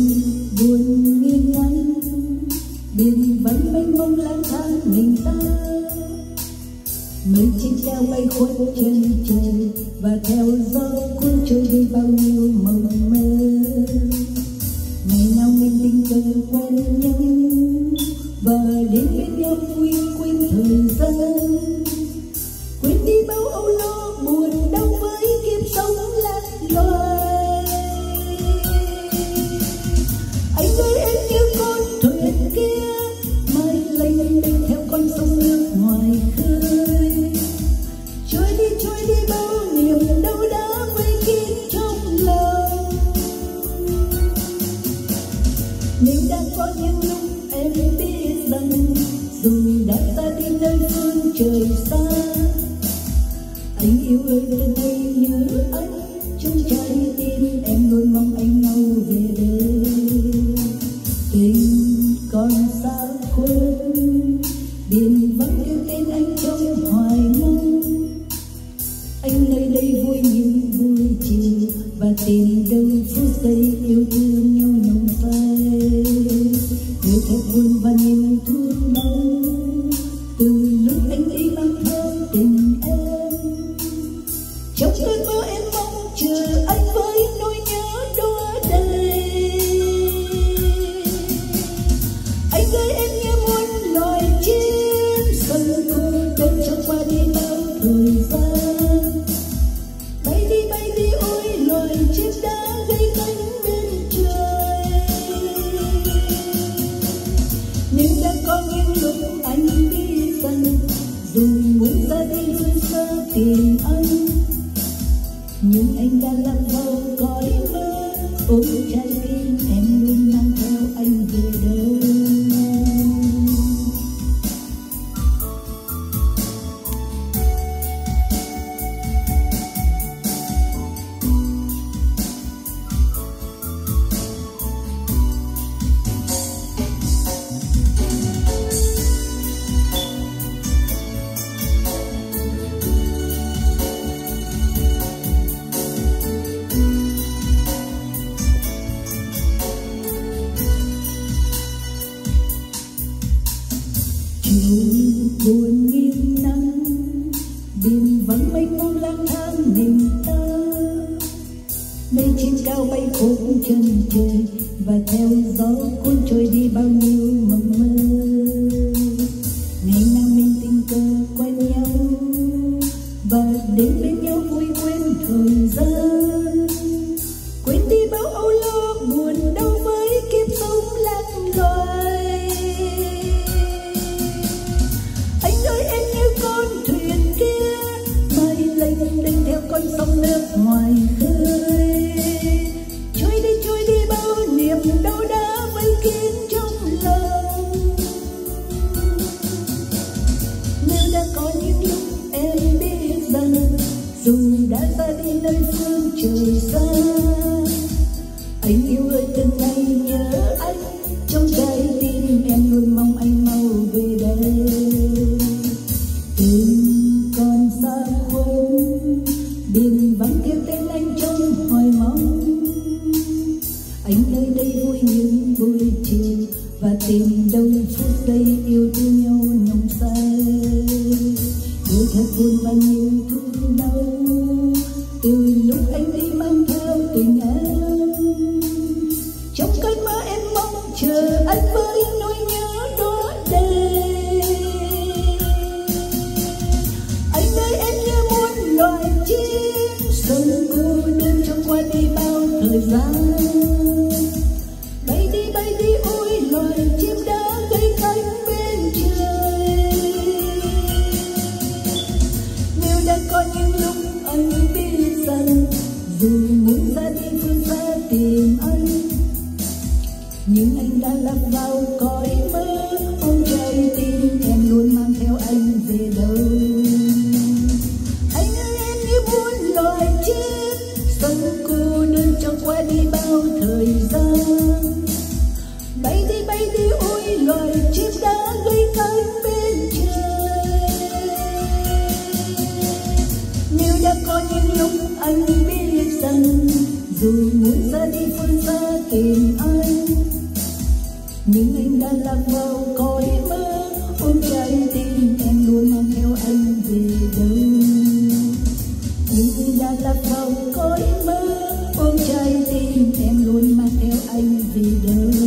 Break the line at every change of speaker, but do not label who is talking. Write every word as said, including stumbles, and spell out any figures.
buồn nghiêng ngắn biển vẫn mênh mông lang thang nghìn ta, mây trên cao bay khuất chân trời và theo gió cuốn trôi đi bao nhiêu mộng mơ. Ngày nào mình tình cờ quen nhau và đến bên nhau quên quên thời gian, quên đi bao âu lo buồn đau với kiếp sống lạc loài. Anh ơi em như con thuyền kia mai lênh đênh theo con sông nước ngoài khơi, trôi đi trôi đi bao niềm đau đã vây kín trong lòng. Nếu đã có những lúc em biết rằng dù đã ta đi nơi phương trời xa, anh yêu ơi từ đây nhớ anh trong trái tim em luôn mong anh mau về đây. Tình còn xa khuất biển vắng kêu tên anh trong hoài mong, anh nơi đây vui như vui chiều và tìm đâu phút giây yêu thương nhau nồng say. Người thật buồn và niềm thương đau từ lúc anh ấy mang theo tình em, trong cơn mơ em mong chờ anh với nỗi nhớ đóa đầy. Anh ơi em như muôn loài chim sân cô đơn trong qua đi bao thời gian, bay đi bay đi ôi loài chim đã gây cánh bên trời. Nếu đã có những lúc anh biết rằng dù muốn ra đi phương xa tìm anh, nhưng anh đã lạc vào cõi mơ, ôi trái tim em luôn mang theo anh về đâu. Buồn nghiêng nắng biển vắng mênh mông lang thang mình ta, mây trên cao bay khúc chân trời và theo gió cuốn trôi đi bao nhiêu mộng mơ. Ngày nào mình tình cờ quen nhau và đến bên nhau vui quên thời gian, quên đi bao âu lo buồn đau với kiếp sống lạc loài. Đênh theo con sông nước ngoài khơi, trôi đi trôi đi bao niềm đau đã vây kín trong lòng. Nếu đã có những lúc em biết rằng dù đã ra đi nơi phương trời xa, anh yêu ơi từng ngày nhớ anh trong trái tim em luôn mong anh mau về đây. Tình còn xa khuất biển vắng kêu tên anh trong hoài mong, anh nơi đây vui như buổi chiều và tìm đâu phút giây yêu thương nhau nồng say. Yêu thật buồn và nhiều thương đau từ lúc anh đi mang theo tình em, trong cơn mơ em mong chờ anh với nỗi nhớ đóa đầy. Anh ơi em như muôn loài chim sân cô đơn trong qua đi bao thời gian, bay đi bay đi ôi loài chim đã gây cánh bên trời. Nếu đã có những lúc anh biết rằng dù muốn ra đi phương xa tìm anh, nhưng anh đã lạc vào cõi mơ, ôm trái tim em luôn mang theo anh về đâu. Anh ơi em như muôn loài chim sân cô đơn cho qua đi bao thời gian, bay đi bay đi ôi loài chim đã gây cánh bên trời. Nếu đã có những lúc anh biết rằng dù muốn ra đi phương xa tìm anh, đã lạc vào cõi mơ, ôm trái tim em luôn mang theo anh về đâu. Mình đã lạc vào cõi mơ, ôm trái tim em luôn mang theo anh về đâu.